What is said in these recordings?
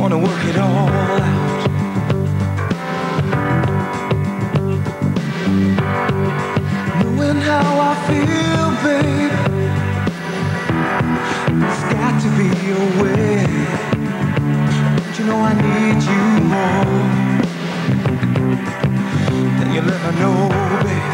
gonna work it all out. Knowing how I feel, babe, there's got to be a way. Don't you know I need you more than you'll ever know, babe.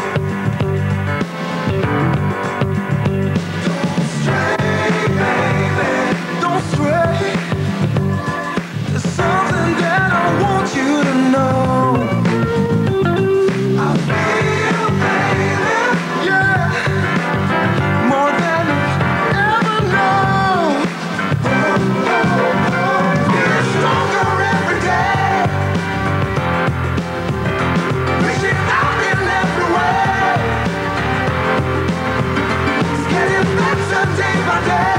Don't stray, baby, don't stray. There's something that I want you to know. I feel, baby, yeah, more than you ever know. Oh, oh, oh, feel stronger every day. Reaching out in every way. It's getting better day by day.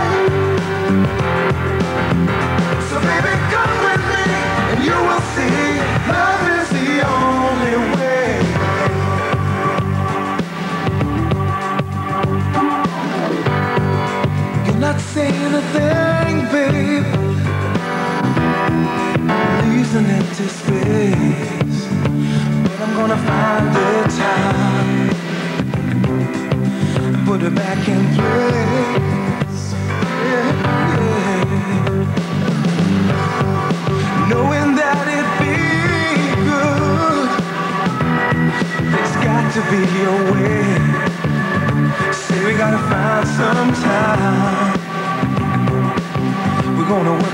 So baby, come with me and you will see love is the only way. You're not saying a thing, babe. Leaves an empty space, but I'm gonna find the time and put it back in place. Yeah, yeah. Knowing that it'd be good, there's got to be a way. Say we gotta find some time. We're gonna